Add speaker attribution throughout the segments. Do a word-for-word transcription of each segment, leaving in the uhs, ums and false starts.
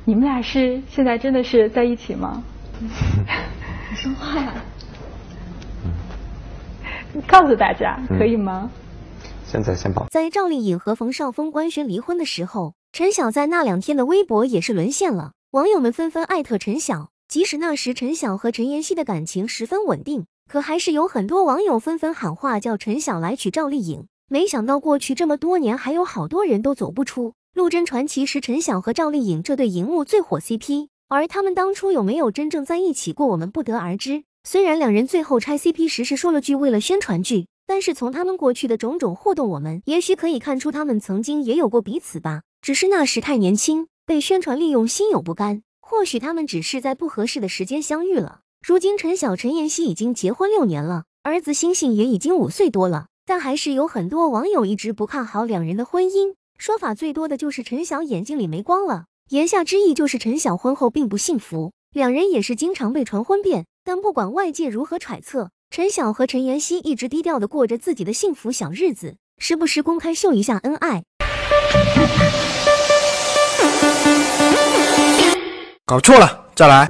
Speaker 1: 你们俩是现在真的是在一起吗？
Speaker 2: 你说话呀！
Speaker 1: 告诉大家可以吗？
Speaker 3: 嗯、现在先保。
Speaker 4: 在赵丽颖和冯绍峰官宣离婚的时候，陈晓在那两天的微博也是沦陷了，网友们纷纷艾特陈晓。即使那时陈晓和陈妍希的感情十分稳定，可还是有很多网友纷纷喊话叫陈晓来娶赵丽颖。没想到过去这么多年，还有好多人都走不出。陆贞传奇是陈晓和赵丽颖这对荧幕最火 C P， 而他们当初有没有真正在一起过，我们不得而知。虽然两人最后拆 C P 时是说了句为了宣传剧，但是从他们过去的种种互动，我们也许可以看出他们曾经也有过彼此吧，只是那时太年轻，被宣传利用，心有不甘。或许他们只是在不合适的时间相遇了。如今陈晓陈妍希已经结婚六年了，儿子星星也已经五岁多了，但还是有很多网友一直不看好两人的婚姻。说法最多的就是陈晓眼睛里没光了，言下之意就是陈晓婚后并不幸福。两人也是经常被传婚变，但不管外界如何揣测，陈晓和陈妍希一直低调的过着自己的幸福小日子，时不时公开秀一下恩爱。
Speaker 5: 搞错了，再来。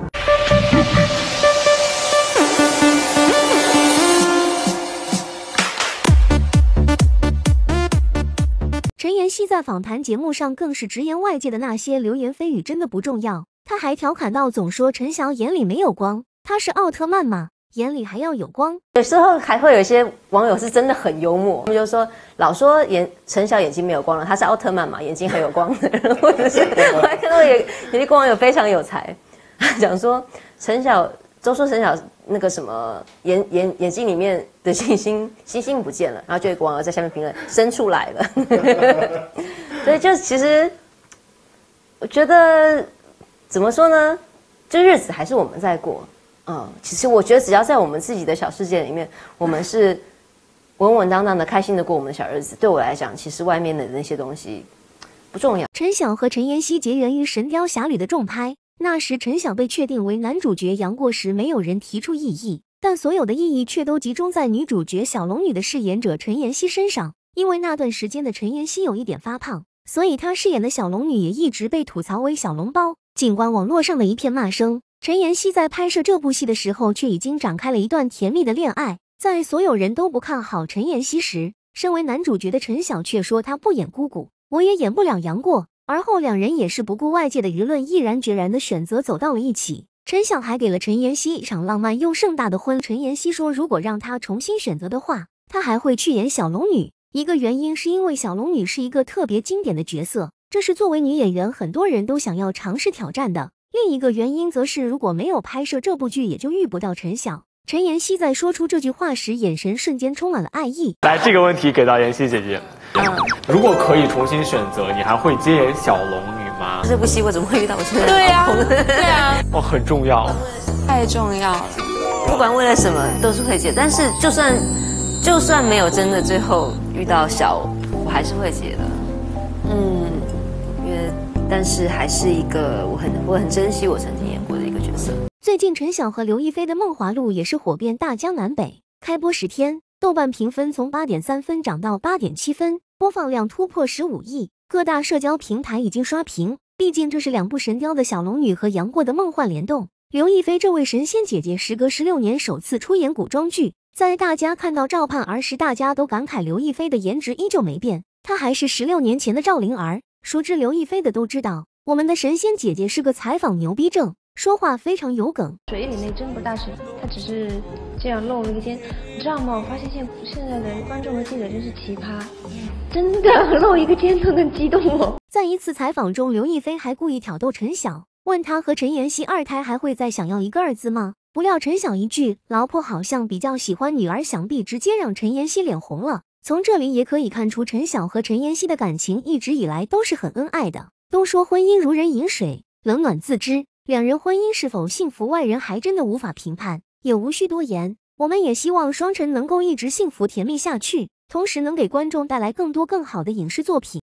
Speaker 4: 陈妍希在访谈节目上更是直言外界的那些流言蜚语真的不重要，他还调侃到总说陈晓眼里没有光，他是奥特曼嘛，眼里还要有光。
Speaker 2: 有时候还会有一些网友是真的很幽默，他们就说老说眼陈晓眼睛没有光了，他是奥特曼嘛，眼睛很有光的人，或者是我还看到有有些网友非常有才，讲说陈晓都说陈晓那个什么眼眼眼睛里面的星星星星不见了，然后就有个网友在下面评论生出来了，所以就其实我觉得怎么说呢，这日子还是我们在过。嗯，其实我觉得只要在我们自己的小世界里面，我们是稳稳当当的、开心的过我们的小日子。对我来讲，其实外面的那些东西不重要。
Speaker 4: 陈晓和陈妍希结缘于《神雕侠侣》的重拍，那时陈晓被确定为男主角杨过时，没有人提出异议，但所有的异议却都集中在女主角小龙女的饰演者陈妍希身上。因为那段时间的陈妍希有一点发胖，所以她饰演的小龙女也一直被吐槽为小笼包。尽管网络上的一片骂声，陈妍希在拍摄这部戏的时候却已经展开了一段甜蜜的恋爱。在所有人都不看好陈妍希时，身为男主角的陈晓却说他不演姑姑，我也演不了杨过。而后两人也是不顾外界的舆论，毅然决然的选择走到了一起。陈晓还给了陈妍希一场浪漫又盛大的婚。陈妍希说如果让他重新选择的话，他还会去演小龙女。一个原因是因为小龙女是一个特别经典的角色，这是作为女演员很多人都想要尝试挑战的。另一个原因则是如果没有拍摄这部剧，也就遇不到陈晓。陈妍希在说出这句话时，眼神瞬间充满了爱意。
Speaker 6: 来，这个问题给到妍希姐姐，如果可以重新选择，你还会接演小龙女吗？
Speaker 2: 这部戏我怎么会遇到我真的
Speaker 7: 对呀、啊，对啊，
Speaker 6: 哦，很重要，
Speaker 7: 太重要了。
Speaker 2: 不管为了什么都是会接，但是就算就算没有真的最后遇到小，我还是会接的。嗯，因为但是还是一个我很我很珍惜我曾经演过的一个角色。
Speaker 4: 最近陈晓和刘亦菲的《梦华录》也是火遍大江南北，开播十天，豆瓣评分从 八点三 分涨到 八点七 分，播放量突破十五亿，各大社交平台已经刷屏。毕竟这是两部神雕的小龙女和杨过的梦幻联动。刘亦菲这位神仙姐姐时隔十六年首次出演古装剧，在大家看到赵盼儿时，大家都感慨刘亦菲的颜值依旧没变，她还是十六年前的赵灵儿。熟知刘亦菲的都知道，我们的神仙姐姐是个采访牛逼症，说话非常有梗。
Speaker 8: 水里面真不大神，他只是这样露了一个肩，你知道吗？我发现现现在的观众和记者真是奇葩，真的露一个肩都能激动我。
Speaker 4: 在一次采访中，刘亦菲还故意挑逗陈晓，问他和陈妍希二胎还会再想要一个儿子吗？不料陈晓一句老婆好像比较喜欢女儿，想必直接让陈妍希脸红了。从这里也可以看出，陈晓和陈妍希的感情一直以来都是很恩爱的。都说婚姻如人饮水，冷暖自知，两人婚姻是否幸福，外人还真的无法评判，也无需多言。我们也希望双晨能够一直幸福甜蜜下去，同时能给观众带来更多更好的影视作品。